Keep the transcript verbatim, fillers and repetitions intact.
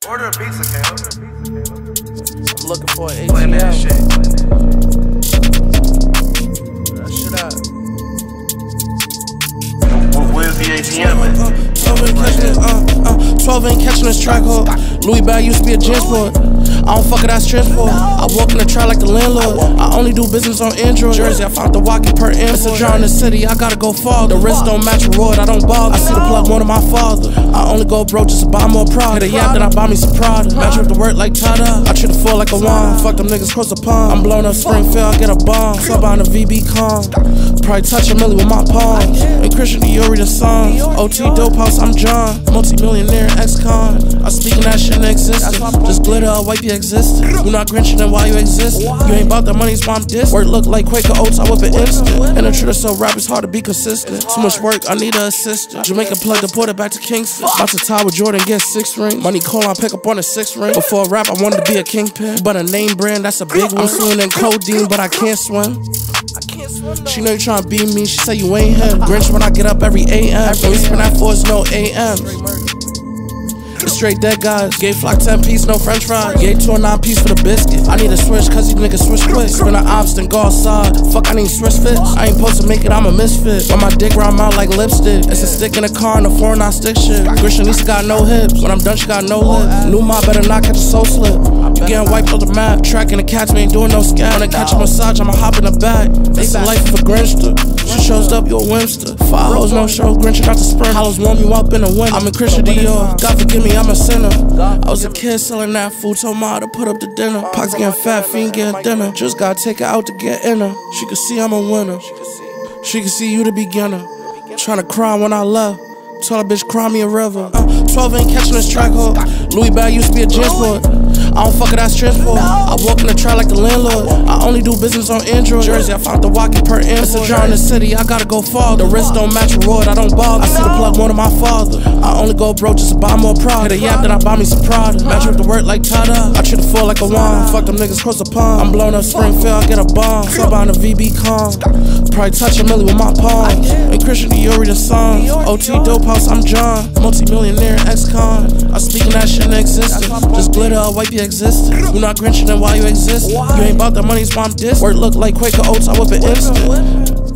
Order a pizza, Cam. I'm looking for an A T M. Playing that shit. That shit out. Where's the A T M at? Uh, twelve ain't catching this, uh, uh, twelve ain't catching this track hole. Louis bag used to be a gym sport. I don't fuck it, that's transport. I walk in the trap like the landlord. I only do business on Android. Jersey, I found the walkie per amp. It's a draw in the city, I gotta go far. The wrist don't match reward, I don't bother. I see the plug more than my father. I only go broke just to buy more Prada. Hit a yap, then I buy me some Prada. Match with the work like Tada. I treat the fall like a wine. Fuck them niggas across the pond. I'm blowing up Springfield, I get a bomb. Sub on the V B calm. Probably touch a milli with my palms. And Christian Dior the songs. O T dope house, I'm John. Multi-millionaire ex-con. I speaking that shit in existence. Just glitter, I'll wipe your existence. You not grinching and why you exist. You ain't about that money, so I'm dis. Work look like Quaker Oats, I whip it instant. And the truth is so rap, it's hard to be consistent. Too much work, I need an assistant. Jamaican plug to put it back to Kingston. About to tie with Jordan, get six ring. Money call, I pick up on a six ring. Before rap, I wanted to be a kingpin. But a name brand, that's a big one. I'm swimming in codeine, but I can't swim. She know you tryna beat me, she say you ain't him. Grinch when I get up every A M. When we spin that force, no A M. It's straight dead guys. Gave flock ten piece, no french fries. Gave two a nine piece for the biscuit. I need a switch, cause these niggas switch quick. Spin an ops, then go outside. Fuck, I need Swiss fits. I ain't supposed to make it, I'm a misfit. But my dick round out like lipstick. It's a stick in the car and the foreign I stick shit. Christian Lisa got no hips. When I'm done, she got no lips. New mob better not catch a soul slip. You getting wiped off the map. Tracking the cats, we ain't doing no scam. When I catch a massage, I'ma hop in the back. It's a life of a Grinchster. She shows up, you a Wimster. Five hoes, no show, Grinching out the spring. Hollows warm you up in the winter. I'm in Christian Dior. God forgive me, I'm a sinner. I was a kid selling that food, told ma to put up the dinner. Pox getting fat, fiend getting dinner. Just gotta take her out to get in her. She could see I'm a winner. She could see you the beginner. Tryna cry when I left. Tell a bitch cry me a river. Uh, twelve ain't catching this track hole. Louis bag used to be a gym sport. I don't fuck it, that's transport. I walk in the trap like the landlord. I only do business on Android. Jersey, I found the walkie per amp. It's a draw in the city, I gotta go far. The wrist don't match reward, I don't bother. I see the plug more than my father. I only go broke just to buy more Prada. Hit a yap, then I buy me some Prada. Match with the work like Tada. I treat the fall like a wine. Fuck them niggas across the pond. I'm blowing up Springfield, I get a bomb. Sub on the V B calm. Probably touch a milli with my palms. And Christian Dior the songs. O T dope house, I'm John. Multi-millionaire ex-con. I speaking that shit in existence. Just glitter, I'll wipe your existence. You not grinching and why you exist. You ain't about that money, so I'm dis. Work look like Quaker Oats, I whip it instant.